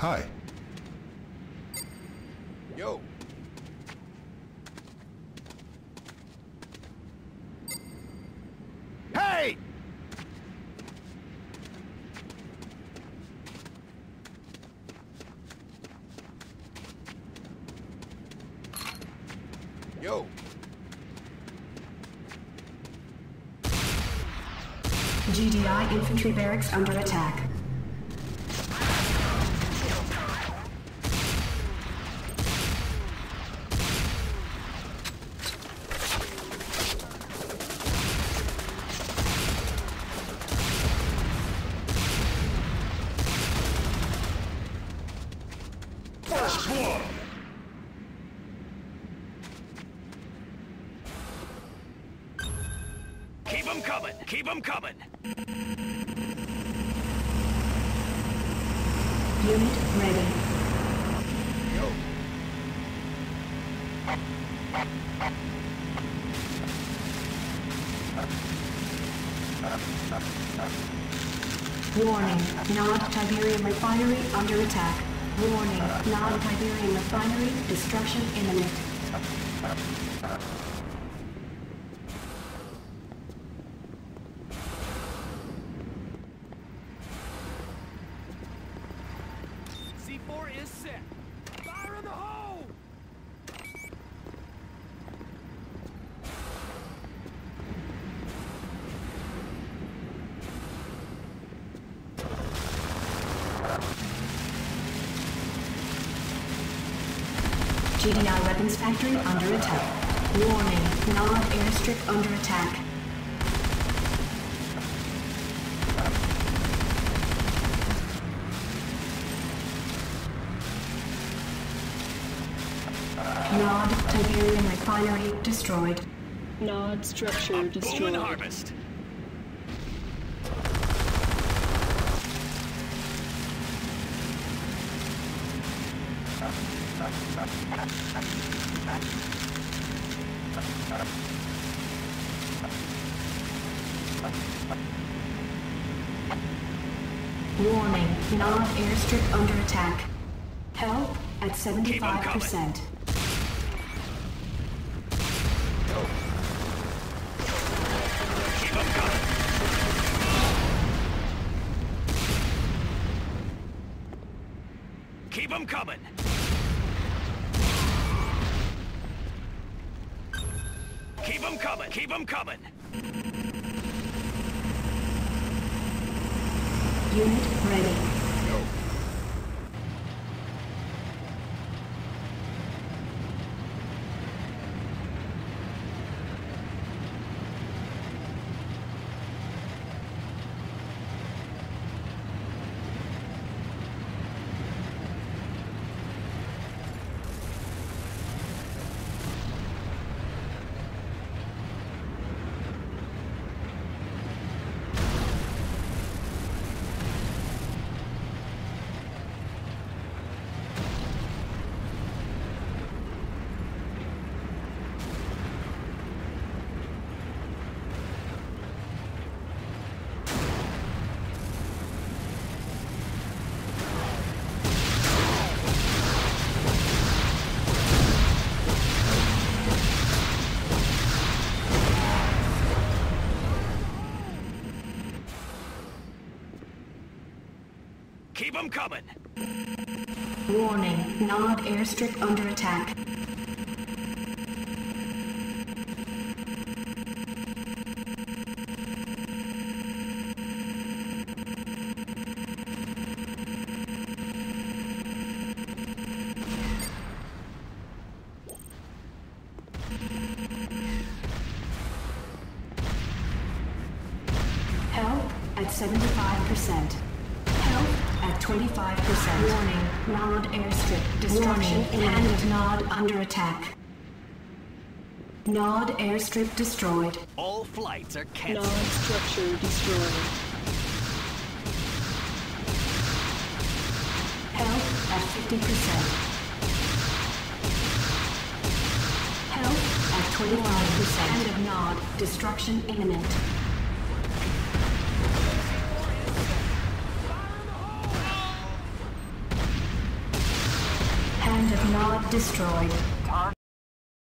Hi. Yo. Hey! Yo. GDI infantry barracks under attack. First blood! Keep 'em coming! Keep 'em coming! Unit ready. Yo. Warning, non-Tiberium refinery under attack. Warning, non-Tiberium refinery destruction imminent. C4 is set. Fire in the hole! GDI weapons factory under attack. Warning, non-airstrip under attack. Nod Tiberium refinery destroyed. Nod structure Boom destroyed. and harvest. Warning, Nod airstrip under attack. Help at 75%. Keep 'em coming! Keep 'em coming! Keep 'em coming! Keep 'em coming! Unit ready. Yo. Keep 'em coming! Warning, Nod airstrip under attack. Help at 75%. Help at 25%. Warning, Nod airstrip destruction and Nod under attack. Nod airstrip destroyed. All flights are Nod canceled. structure destroyed. Help at 50%. Help at 25%. End of Nod. Destruction imminent. Hand of Nod destroyed.